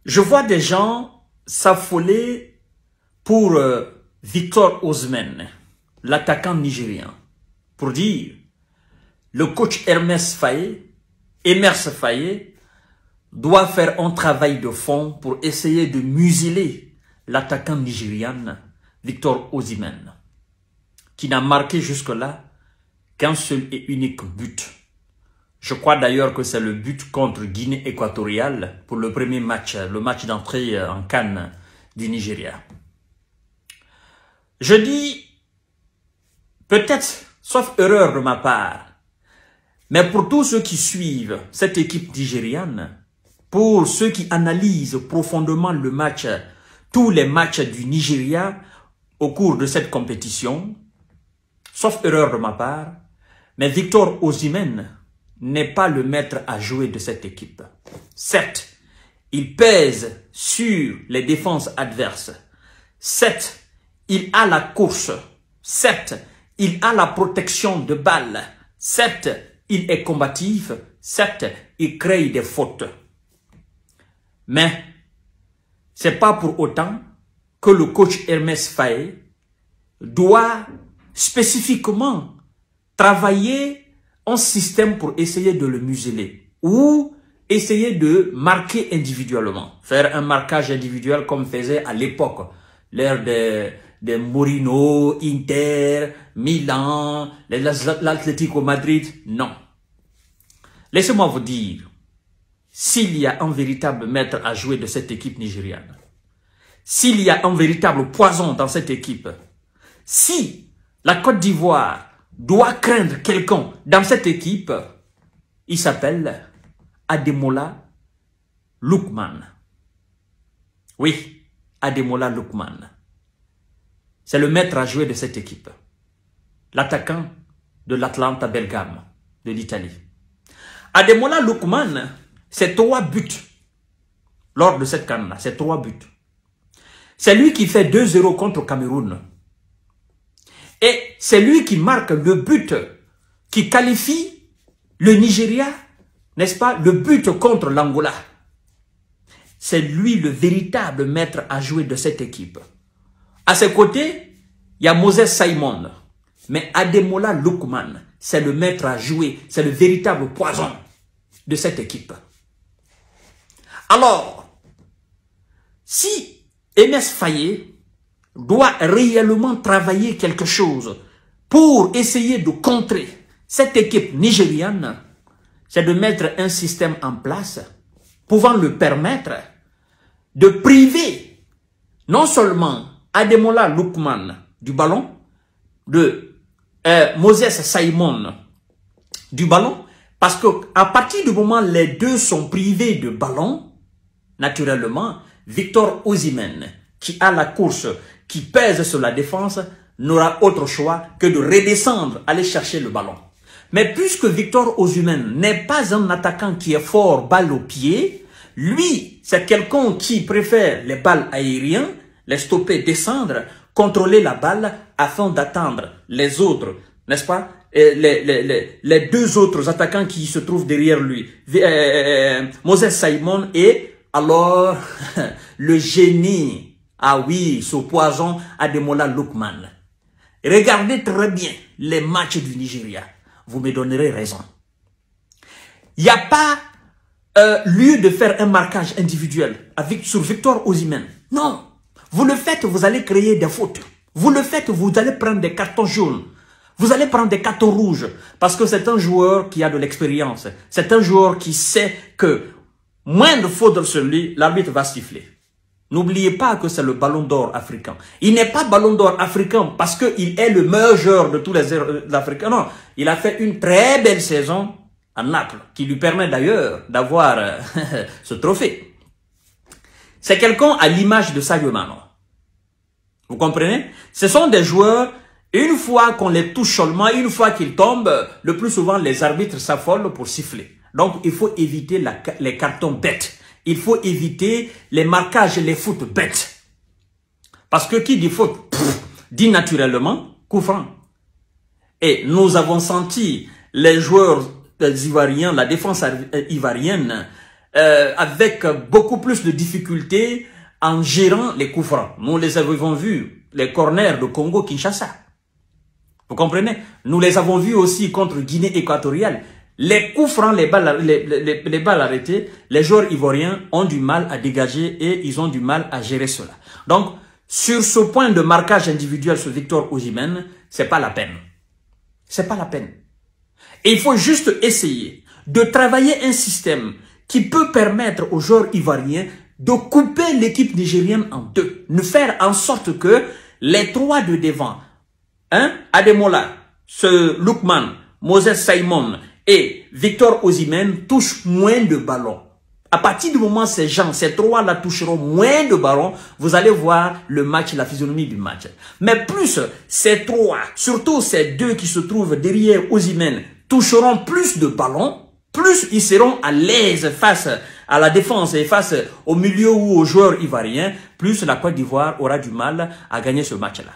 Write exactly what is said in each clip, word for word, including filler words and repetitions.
Je vois des gens s'affoler pour euh, Victor Osimhen, l'attaquant nigérien, pour dire le coach Hermès Faye, Emerse Faye, doit faire un travail de fond pour essayer de museler l'attaquant nigérian Victor Osimhen, qui n'a marqué jusque-là qu'un seul et unique but. Je crois d'ailleurs que c'est le but contre Guinée équatoriale pour le premier match, le match d'entrée en CAN du Nigeria. Je dis, peut-être, sauf erreur de ma part, mais pour tous ceux qui suivent cette équipe nigériane, pour ceux qui analysent profondément le match, tous les matchs du Nigeria au cours de cette compétition, sauf erreur de ma part, mais Victor Osimhen n'est pas le maître à jouer de cette équipe. Certes, il pèse sur les défenses adverses. Certes, il a la course. Certes, il a la protection de balles. Certes, il est combatif. Certes, il crée des fautes. Mais, c'est pas pour autant que le coach Hermès Faye doit spécifiquement travailler un système pour essayer de le museler ou essayer de marquer individuellement, faire un marquage individuel comme faisait à l'époque l'ère de, de Mourinho, Inter, Milan, l'Atlético Madrid. Non. Laissez-moi vous dire, s'il y a un véritable maître à jouer de cette équipe nigériane, s'il y a un véritable poison dans cette équipe, si la Côte d'Ivoire doit craindre quelqu'un dans cette équipe, il s'appelle Ademola Lookman. Oui, Ademola Lookman. C'est le maître à jouer de cette équipe. L'attaquant de l'Atlanta Bergame, de l'Italie. Ademola Lookman, c'est trois buts lors de cette CAN-là. C'est trois buts. C'est lui qui fait deux zéro contre Cameroun. Et c'est lui qui marque le but qui qualifie le Nigeria, n'est-ce pas, le but contre l'Angola. C'est lui le véritable maître à jouer de cette équipe. À ses côtés, il y a Moses Simon. Mais Ademola Lookman, c'est le maître à jouer, c'est le véritable poison de cette équipe. Alors, si Hermès Faye doit réellement travailler quelque chose pour essayer de contrer cette équipe nigériane, c'est de mettre un système en place pouvant le permettre de priver non seulement Ademola Lookman du ballon, de euh, Moses Simon du ballon, parce que à partir du moment où les deux sont privés de ballon, naturellement, Victor Osimhen, qui a la course, qui pèse sur la défense, n'aura autre choix que de redescendre, aller chercher le ballon. Mais puisque Victor Osimhen n'est pas un attaquant qui est fort balle au pied, lui, c'est quelqu'un qui préfère les balles aériennes, les stopper, descendre, contrôler la balle afin d'attendre les autres, n'est-ce pas, les, les, les, les deux autres attaquants qui se trouvent derrière lui, euh, Moses Simon et alors le génie. Ah oui, ce poison Ademola Lookman. Regardez très bien les matchs du Nigeria. Vous me donnerez raison. Il n'y a pas euh, lieu de faire un marquage individuel avec, sur Victor Osimhen. Non. Vous le faites, vous allez créer des fautes. Vous le faites, vous allez prendre des cartons jaunes. Vous allez prendre des cartons rouges. Parce que c'est un joueur qui a de l'expérience. C'est un joueur qui sait que moindre faute sur lui, l'arbitre va siffler. N'oubliez pas que c'est le ballon d'or africain. Il n'est pas ballon d'or africain parce qu'il est le meilleur joueur de tous les Africains. Non, il a fait une très belle saison à Naples, qui lui permet d'ailleurs d'avoir euh, ce trophée. C'est quelqu'un à l'image de Sadio Mané. Vous comprenez? Ce sont des joueurs, une fois qu'on les touche seulement, une fois qu'ils tombent, le plus souvent les arbitres s'affolent pour siffler. Donc il faut éviter la, les cartons bêtes. Il faut éviter les marquages et les foot bêtes. Parce que qui dit faute, pff, dit naturellement coup franc. Et nous avons senti les joueurs ivoiriens, la défense ivoirienne, euh, avec beaucoup plus de difficultés en gérant les coups francs. Nous les avons vus, les corners de Congo-Kinshasa. Vous comprenez? Nous les avons vus aussi contre Guinée équatoriale. Les coups francs, les balles, les, les, les balles arrêtées, les joueurs ivoiriens ont du mal à dégager et ils ont du mal à gérer cela. Donc, sur ce point de marquage individuel sur Victor Osimhen, c'est pas la peine. C'est pas la peine. Et il faut juste essayer de travailler un système qui peut permettre aux joueurs ivoiriens de couper l'équipe nigérienne en deux. De faire en sorte que les trois de devant, hein, Ademola, ce Lookman, Moses Simon et Victor Osimhen touchent moins de ballons. À partir du moment où ces gens, ces trois-là toucheront moins de ballons, vous allez voir le match, la physionomie du match. Mais plus ces trois, surtout ces deux qui se trouvent derrière Osimhen, toucheront plus de ballons, plus ils seront à l'aise face à la défense et face au milieu ou aux joueurs ivoiriens, plus la Côte d'Ivoire aura du mal à gagner ce match-là.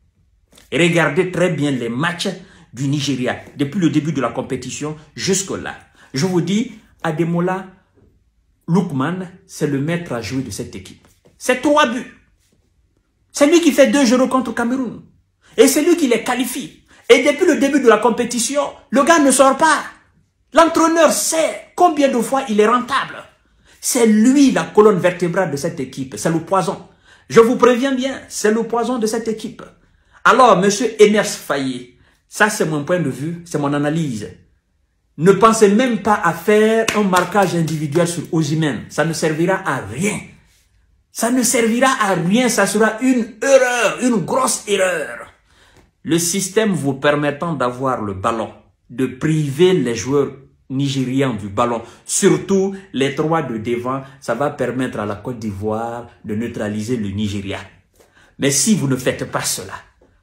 Et regardez très bien les matchs du Nigeria, depuis le début de la compétition jusque-là. Je vous dis, Ademola Lookman, c'est le maître à jouer de cette équipe. C'est trois buts. C'est lui qui fait deux zéro contre Cameroun. Et c'est lui qui les qualifie. Et depuis le début de la compétition, le gars ne sort pas. L'entraîneur sait combien de fois il est rentable. C'est lui la colonne vertébrale de cette équipe. C'est le poison. Je vous préviens bien, c'est le poison de cette équipe. Alors, monsieur Emers Faye, ça c'est mon point de vue, c'est mon analyse. Ne pensez même pas à faire un marquage individuel sur Osimhen. Ça ne servira à rien. Ça ne servira à rien. Ça sera une erreur, une grosse erreur. Le système vous permettant d'avoir le ballon, de priver les joueurs nigérians du ballon, surtout les trois de devant, ça va permettre à la Côte d'Ivoire de neutraliser le Nigeria. Mais si vous ne faites pas cela,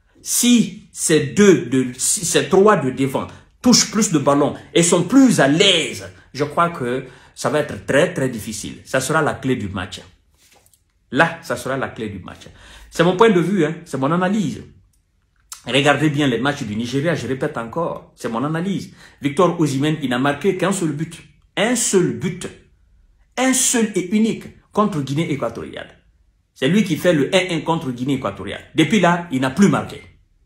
si ces deux, de, si ces trois de devant touchent plus de ballons et sont plus à l'aise, je crois que ça va être très très difficile. Ça sera la clé du match. Là, ça sera la clé du match. C'est mon point de vue, hein, c'est mon analyse. Regardez bien les matchs du Nigeria, je répète encore, c'est mon analyse. Victor Osimhen, il n'a marqué qu'un seul but. Un seul but. Un seul et unique contre Guinée équatoriale. C'est lui qui fait le un un contre Guinée équatoriale. Depuis là, il n'a plus marqué.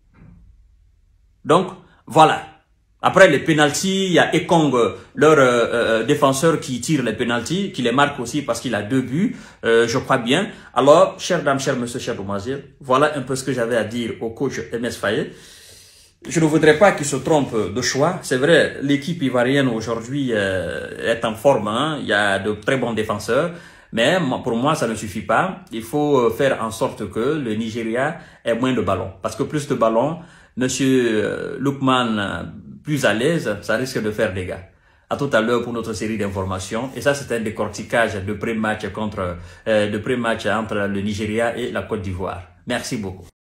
Donc, voilà. Après les pénaltys, il y a Ekong, leur euh, euh, défenseur qui tire les pénaltys, qui les marque aussi parce qu'il a deux buts, euh, je crois bien. Alors, chers dames, chers monsieur, chers demoiselles, voilà un peu ce que j'avais à dire au coach Emers Faye. Je ne voudrais pas qu'il se trompe de choix. C'est vrai, l'équipe ivoirienne aujourd'hui euh, est en forme, hein. Il y a de très bons défenseurs. Mais pour moi, ça ne suffit pas. Il faut faire en sorte que le Nigeria ait moins de ballons. Parce que plus de ballons, monsieur Lookman plus à l'aise, ça risque de faire des dégâts. À tout à l'heure pour notre série d'informations. Et ça, c'est un décortiquage de pré-match contre, euh, de pré-match entre le Nigeria et la Côte d'Ivoire. Merci beaucoup.